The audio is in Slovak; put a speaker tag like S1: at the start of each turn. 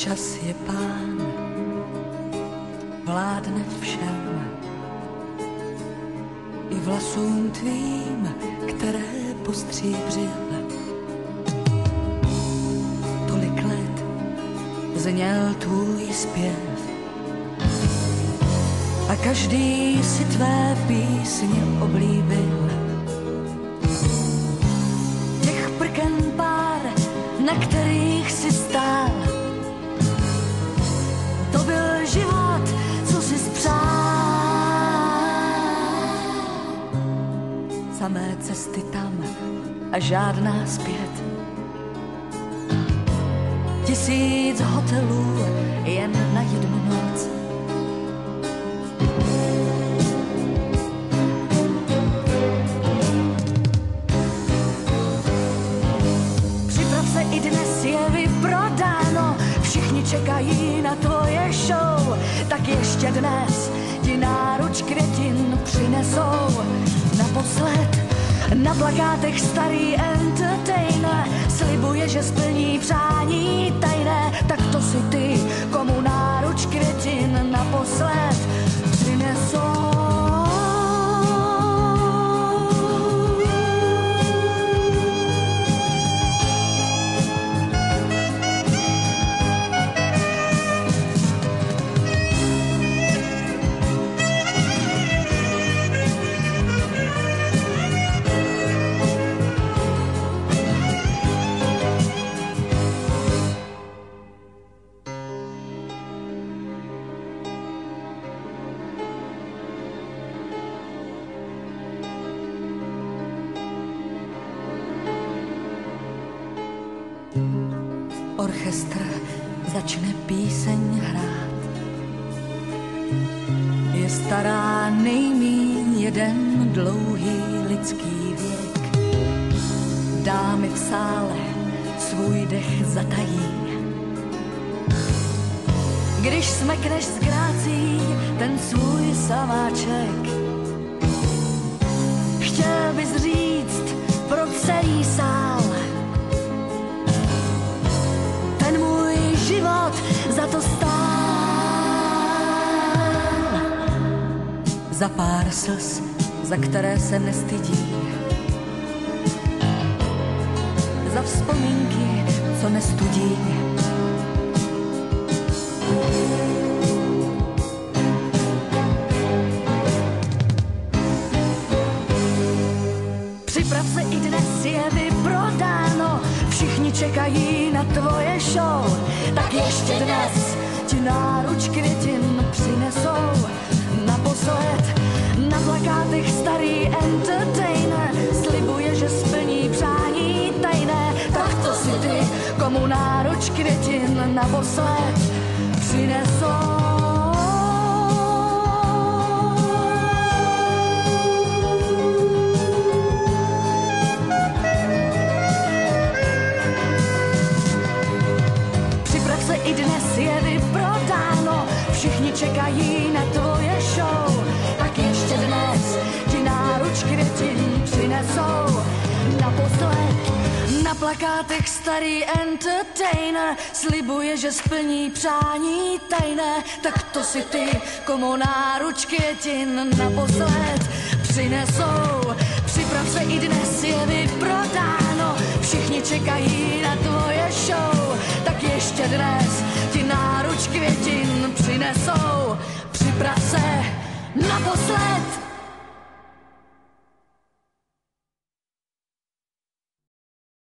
S1: Čas je pán, vládne všem, i vlasům tvým, které postříbřil. Tolik let zněl tvůj zpěv a každý si tvé písně oblíbil. Těch prken pár, na kterých si stál, to byl život, co si spřál. Samé cesty tam a žádná zpět. 1000 hotelů jen na jednu noc. Připrav se, i dnes je vyprodáno, všichni čekají na tvoje show, tak ještě dnes ti náruč květin přinesou. Naposled na plakátech starý entertainer slibuje, že splní přání tajné, tak to si ty, komu náruč květin naposled přinesou. Orchestr začne píseň hrát. Je stará nejmíň jeden dlouhý lidský věk. Dámy v sále svůj dech zatají. Když smekneš z grácí ten svůj samáček, chtěl bys říct pro celý sál: ten můj život za to stál. Za pár slz, za které se nestydí, za vzpomínky, co nestudí. Připrav se, i dnes je vyprodáno, všichni čekají na tvoje show, tak ještě dnes ti náruč květin přinesou. Naposled na plakátech starý entertainer slibuje, že splní přání tajné, tak to si ty, komu náruč květin naposled přinesou. I dnes je vyprodáno, všichni čekají na tvoje show, tak ještě dnes ti náruč květin přinesou. Naposled na plakátech starý entertainer slibuje, že splní přání tajné, tak to si ty, komu náruč květin naposled přinesou. Připrav se, i dnes je vyprodáno, všichni čekají na tvoje show, tak ještě dnes ti náruč květin přinesou. Připrav se naposled.